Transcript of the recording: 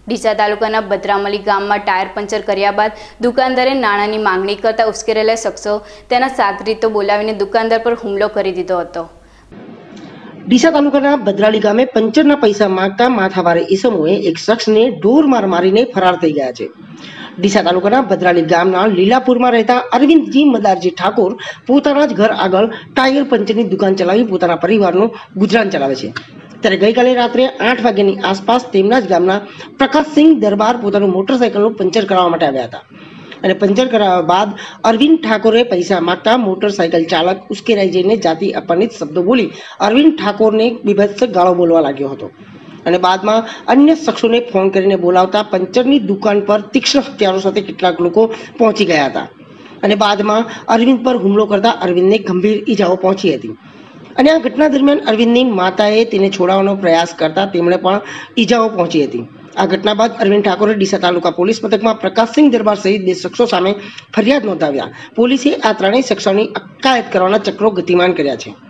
ડીસા તાલુકાના બદરામલી ગામમાં tyre puncture કર્યા બાદ દુકાનદારે નાણાંની માંગણી કરતા ઉશ્કેરેલા શખ્સો તેના સાગરીતો બોલાવીને દુકાનદાર પર હુમલો કરી દીધો હતો। ડીસા તાલુકાના બદરાલી ગામે પંચરના પૈસા માંગતા માથાભારે ઈસમોએ એક શખ્સને ઢોર માર મારીને ફરાર થઈ ગયા છે। ડીસા તાલુકાના બદરાલી ગામના લીલાપુરમાં રહેતા અરવિંદજી મદારજી ઠાકોર પોતાના જ ઘર આગળ ટાયર પંચરની દુકાન ચલાવી પોતાના પરિવારનું ગુજરાન ચલાવે છે। ત્યારે ગઈકાલે રાત્રે 8 વાગ્યાની આસપાસ તેમના જ ગામના પ્રકાશસિંહ દરબાર પોતાનું મોટરસાયકલનું પંચર કરાવવા માટે આવ્યા હતા અને પંચર કરાવ્યા બાદ અરવિંદ ઠાકોરે પૈસા માંગતા મોટરસાયકલ ચાલક ઉશ્કેરાઈ જઈને જાતિ અપમાનિત શબ્દો બોલી અરવિંદ ઠાકોરને બીભત્સ ગાળો બોલવા લાગ્યો હતો અને બાદમાં અન્ય શખ્સોને ફોન કરીને બોલાવતા પંચરની દુકાન પર તીક્ષ્ણ હથિયારો સાથે કેટલાક લોકો પહોંચી ગયા હતા અને બાદમાં અરવિંદ પર હુમલો કરતા અરવિંદને ગંભીર ઈજાઓ પહોંચી હતી અને આ ઘટના દરમિયાન અરવિંદની માતાએ તેને છોડાવવાનો પ્રયાસ કરતા તેમણે પણ ઈજાઓ પહોંચી હતી। આ ઘટના બાદ અરવિંદ ઠાકોરે ડીસા તાલુકા પોલીસ મથકમાં પ્રકાશસિંહ દરબાર સહિત 2 શખ્સો સામે ફરિયાદ નોંધાવ્યા। પોલીસે આ ત્રણેય શખ્સોની અટકાયત કરવાના ચક્રો ગતિમાન કર્યા છે।